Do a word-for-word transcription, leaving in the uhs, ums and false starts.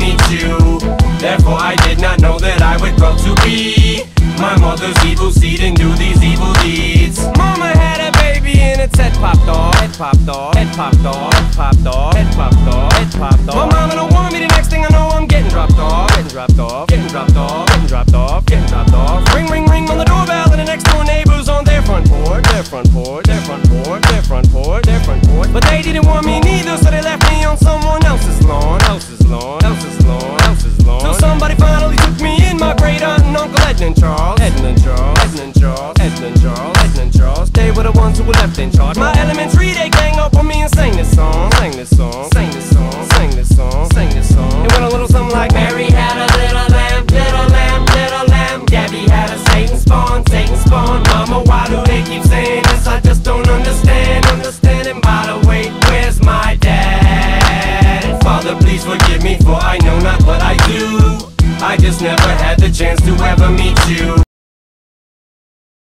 meet you. Therefore I did not know that I would grow to be my mother's evil seed and do these evil deeds. Mama had a baby and its head popped off. Head popped off. Head popped off. Head popped off. Head popped off. Head popped off. My mama don't want me. The next thing I know, I'm getting dropped off. Getting dropped off. Getting dropped off. Getting dropped off. Getting dropped off. Ring, ring, ring on the doorbell, and the next door neighbors on their front porch. Their front porch. Their front porch. Their front porch. Their front porch. But they didn't want me neither, so they left me on someone else's lawn. Else's lawn. Else's lawn. Else's lawn. Till somebody finally took me in, my great aunt and Uncle Edmund Charles. Edmund Charles. Edmund Charles. Edmund Charles. Edmund Charles. They were the ones who were left in charge. My elementary, they gang up on me and sang this song. Sang this song. Sang this song. Sang this song. Sang this song. It went a little something like Mary had a little lamb, little lamb, little lamb. Gabby had a Satan spawn, Satan spawn. Mama, why do they keep saying this? I just don't understand. Understand. And by the way, where's my dad? Father, please forgive me, for I know not what I do. I just never had the chance to ever meet you.